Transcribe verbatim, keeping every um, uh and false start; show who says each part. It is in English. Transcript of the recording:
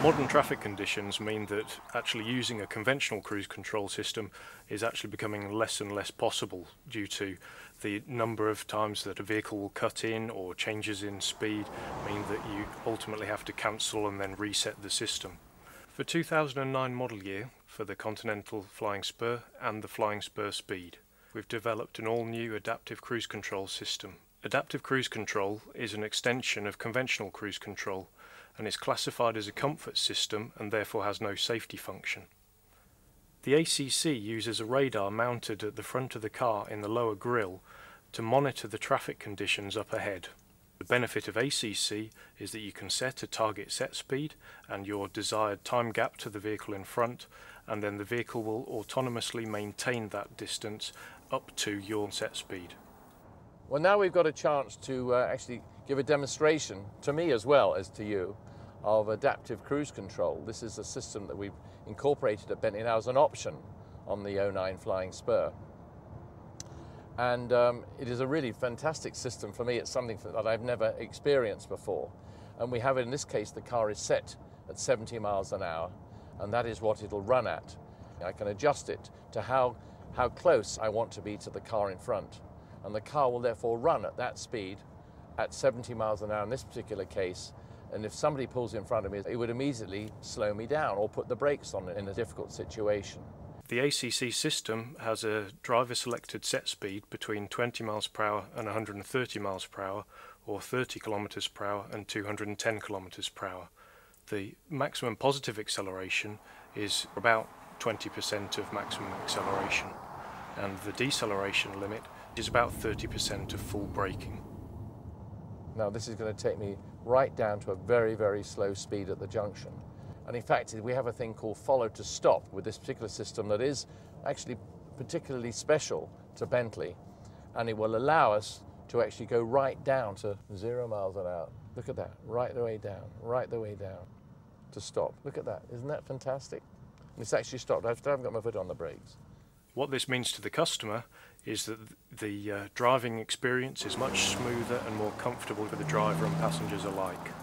Speaker 1: Modern traffic conditions mean that actually using a conventional cruise control system is actually becoming less and less possible due to the number of times that a vehicle will cut in, or changes in speed mean that you ultimately have to cancel and then reset the system. For two thousand nine model year, for the Continental Flying Spur and the Flying Spur Speed, we've developed an all-new adaptive cruise control system. Adaptive cruise control is an extension of conventional cruise control and is classified as a comfort system and therefore has no safety function. The A C C uses a radar mounted at the front of the car in the lower grille to monitor the traffic conditions up ahead. The benefit of A C C is that you can set a target set speed and your desired time gap to the vehicle in front, and then the vehicle will autonomously maintain that distance up to your set speed.
Speaker 2: Well, now we've got a chance to uh, actually give a demonstration, to me as well as to you, of adaptive cruise control. This is a system that we've incorporated at Bentley now as an option on the oh nine Flying Spur. And um, it is a really fantastic system for me. It's something that I've never experienced before. And we have it, in this case, the car is set at seventy miles an hour, and that is what it'll run at. I can adjust it to how, how close I want to be to the car in front. And the car will therefore run at that speed at seventy miles an hour in this particular case. And if somebody pulls in front of me, it would immediately slow me down or put the brakes on in a difficult situation.
Speaker 1: The A C C system has a driver selected set speed between twenty miles per hour and one hundred thirty miles per hour, or thirty kilometers per hour and two hundred ten kilometers per hour. The maximum positive acceleration is about twenty percent of maximum acceleration, and the deceleration limit is about thirty percent of full braking.
Speaker 2: Now this is going to take me right down to a very, very slow speed at the junction. And in fact, we have a thing called follow to stop with this particular system that is actually particularly special to Bentley. And it will allow us to actually go right down to zero miles an hour. Look at that, right the way down, right the way down to stop. Look at that, isn't that fantastic? And it's actually stopped. I haven't got my foot on the brakes.
Speaker 1: What this means to the customer is that the uh, driving experience is much smoother and more comfortable for the driver and passengers alike.